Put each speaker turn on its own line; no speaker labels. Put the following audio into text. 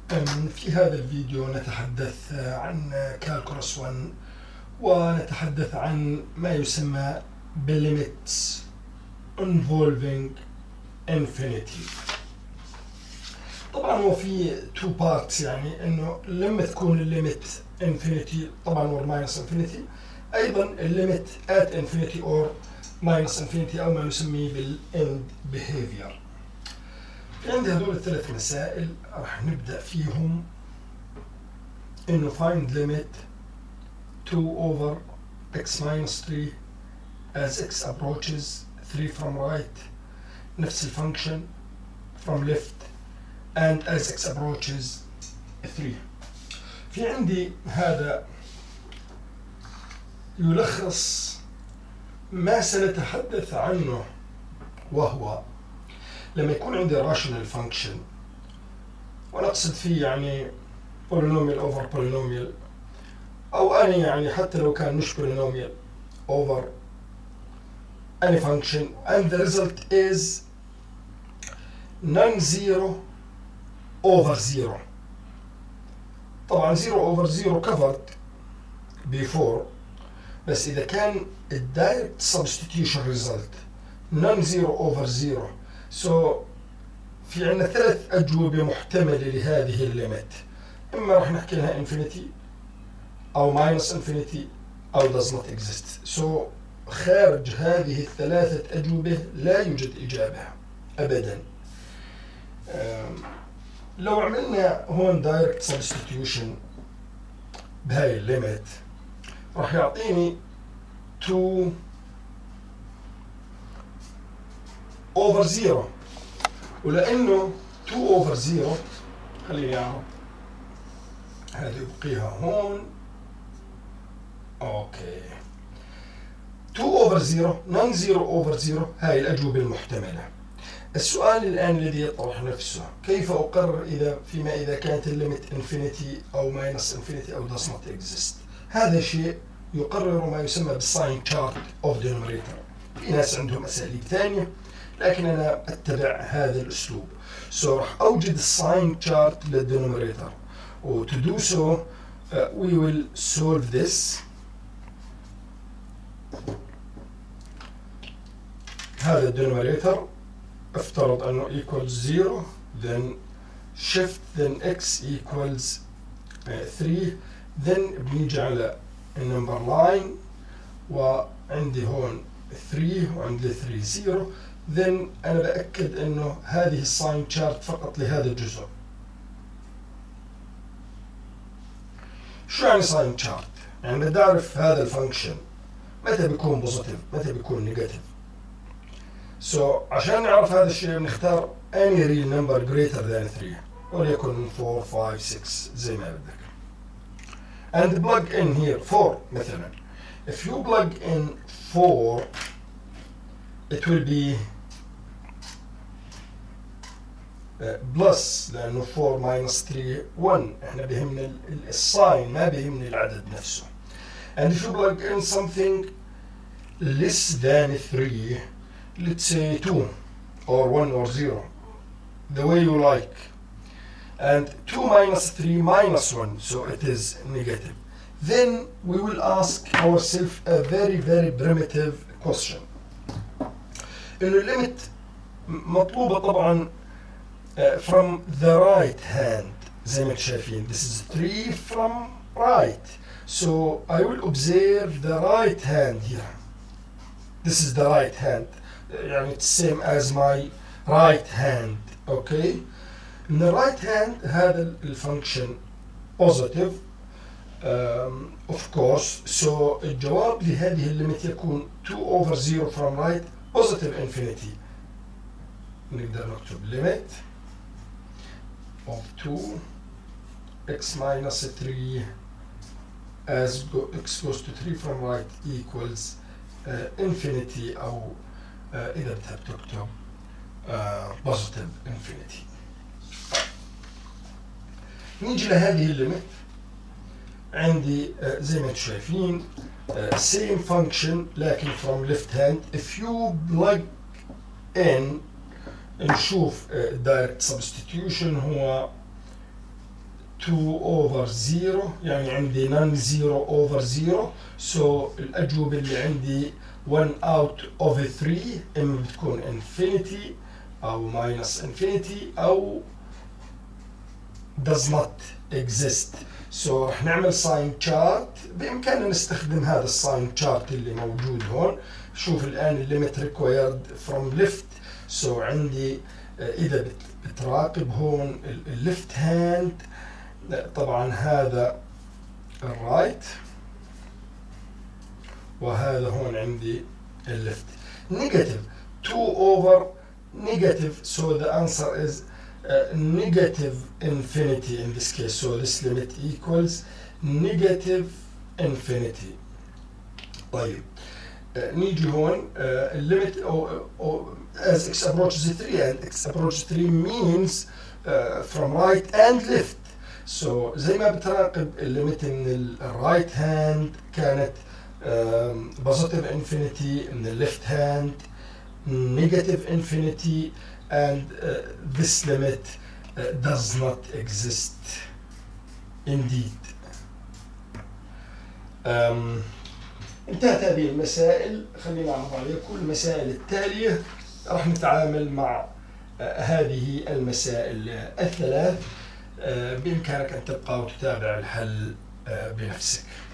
في هذا الفيديو نتحدث عن كالكولس 1 ونتحدث عن ما يسمى بالليميتس involving infinity. طبعا هو في two parts، يعني انه لما تكون الليميت infinity طبعا or minus infinity، ايضا الليميت at infinity or minus infinity او ما نسميه بالend behavior. في عندي هذول الثلاث مسائل راح نبدأ فيهم انه find limit 2 over x minus 3 as x approaches 3 from right، نفس الفانكشن from left and as x approaches 3. في عندي هذا يلخص ما سنتحدث عنه، وهو لما يكون عندي rational function ونقصد فيه يعني polynomial over polynomial، أو أنا يعني حتى لو كان مش polynomial over any function and the result is non-zero over 0. طبعا 0 over 0 covered before، بس إذا كان الدايركت substitution result non-zero over 0، so في عندنا ثلاث أجوبة محتملة لهذه الليمت، إما راح نحكي لها infinity أو minus infinity أو does not exist. so خارج هذه الثلاثة أجوبة لا يوجد إجابة أبدا. لو عملنا هون direct substitution بهاي الليمت راح يعطيني 2 over 0، ولأنه 2 over 0 خليني أعرف هذه يبقيها هون. اوكي 2 over 0 non 0 over 0 هاي الأجوبة المحتملة. السؤال الآن الذي يطرح نفسه، كيف أقرر إذا كانت الليمت infinity أو minus infinity أو does not exist؟ هذا شيء يقرر ما يسمى بالساين chart of denominator. في ناس عندهم أساليب ثانية لكن أنا أتبع هذا الأسلوب. راح أوجد الساين chart للدينوميريتور، و to do so we will solve this. هذا الدينوميريتور افترض أنه equals 0 then shift then x equals 3 then بنيجي على النمبر لاين وعندي هون 3 وعندي 3 0 then أنا بأكد أنه هذه الساين شارت فقط لهذا الجزء. شو يعني ساين شارت؟ يعني بدي أعرف هذا الفانكشن متى بيكون بوزيتيف متى بيكون نيجاتيف. عشان نعرف هذا الشيء بنختار any real number greater than 3، وليكن 4 5 6 زي ما بدك. and plug in here 4 مثلا. if you plug in 4 it will be بلس، لأنه 4 minus 3 1. احنا بيهمنا الساين ما بيهمني العدد نفسه. and if you plug in something less than 3 let's say 2 or 1 or 0 the way you like, and 2 minus 3 minus 1 so it is negative, then we will ask ourselves a very primitive question. إنه limit مطلوبة طبعا from the right hand زي ما شايفين. this is 3 from right, so I will observe the right hand here. this is the right hand, يعني it's same as my right hand. okay in the right hand هذا الفانكشن positive of course, so الجواب لهذه الليمت يكون 2 over 0 from right positive infinity. نقدر نكتب limit of 2 x minus 3 as x goes to 3 from right equals infinity، أو إذا بتحب تكتب positive infinity. نيجي لهذه الليمت. عندي زي ما انتم شايفين same function لكن from left hand. if you plug in نشوف direct substitution هو 2 over 0 يعني عندي non 0 over 0. so الأجوبة اللي عندي 1 out of 3 إما بتكون infinity أو minus infinity أو does not exist. so رح نعمل sign chart. بإمكاننا نستخدم هذا الساين chart اللي موجود هون. شوف الآن limit required from left. so عندي إذا بتراقب هون الليفت هاند طبعا هذا الرايت وهذا هون عندي الليفت. negative 2 over negative. so the answer is negative infinity in this case. so this limit equals negative infinity. طيب نيجي هون limit as x approaches 3 and x approaches 3 means from right and left. so زي ما بتراقب الليمت من الرايت هاند كانت positive infinity, من الليفت هاند negative infinity, and this limit does not exist indeed. انتهت هذه المسائل. خلينا نعرض عليكم المسائل التالية. راح نتعامل مع هذه المسائل الثلاث. بإمكانك أن تبقى وتتابع الحل بنفسك.